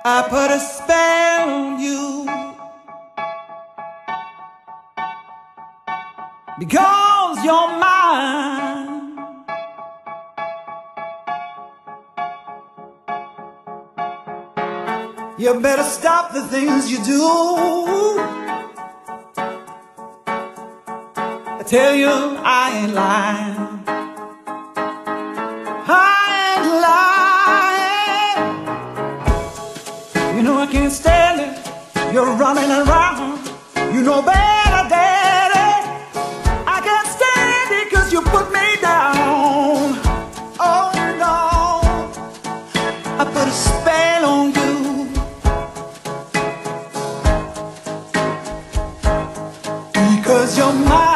I put a spell on you because you're mine. You better stop the things you do. I tell you I ain't lying. I ain't lying. You know I can't stand it. You're running around. You know better, Daddy. I can't stand it 'cause you put me down. Oh no, I put a spell on you because you're mine.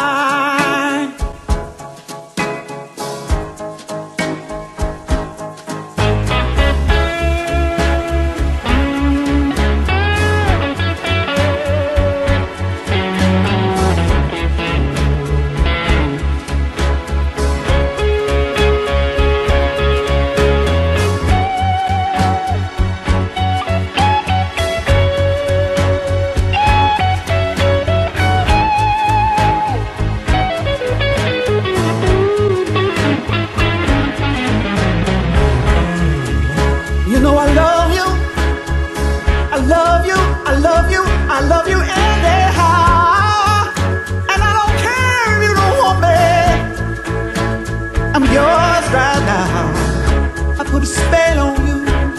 You know I love you, I love you, I love you, I love you anyhow. And I don't care if you don't want me, I'm yours right now. I put a spell on you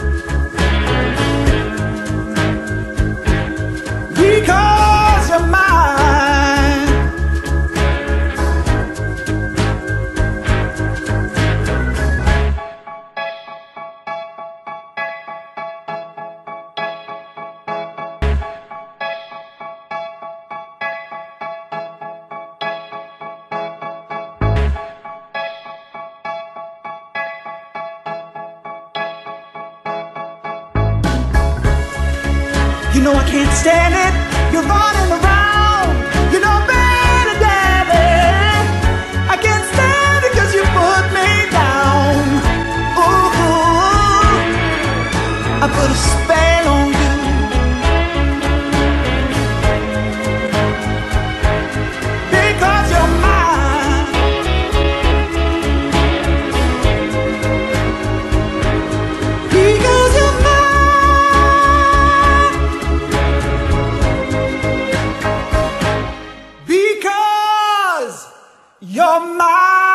because you're mine. You know I can't stand it. You're running around. You know better, Daddy. I can't stand it 'cause you put me down. Ooh, I put a spell on you because you're mine. Because you're mine. You're mine.